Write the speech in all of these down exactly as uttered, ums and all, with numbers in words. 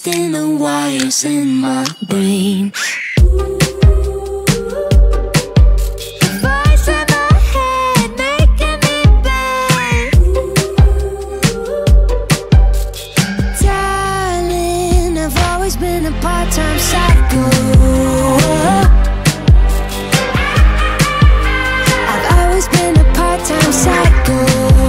twisting the wires in my brain. Been a part-time psycho. I've always been a part-time psycho.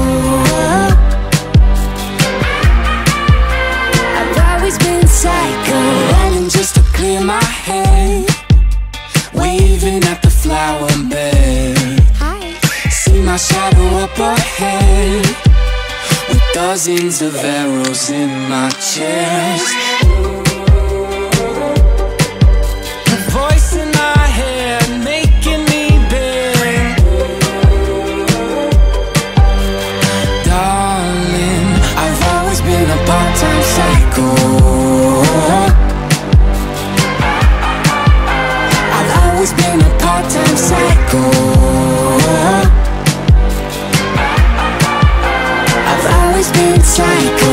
I've always been psycho. Running just to clear my head, waving at the flower bed. Hi. See my shadow up ahead, with dozens of arrows in my chest. Part-time psycho. I've always been a part-time psycho. I've always been psycho.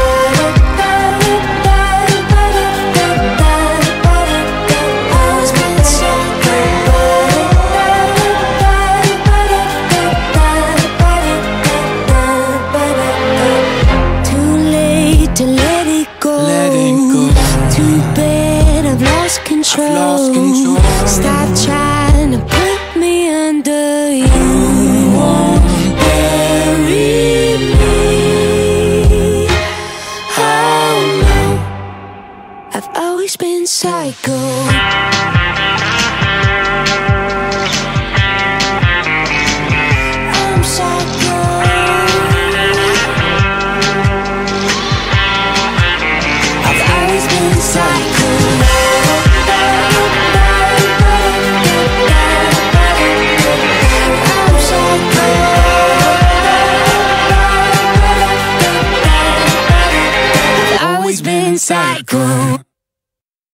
To let it go, let it go. Too bad I've lost control. I've lost control. Stop trying to put me under. You won't bury me. Oh no, I've always been psycho. I'm psycho. Psycho. I'm psycho. I've always been psycho.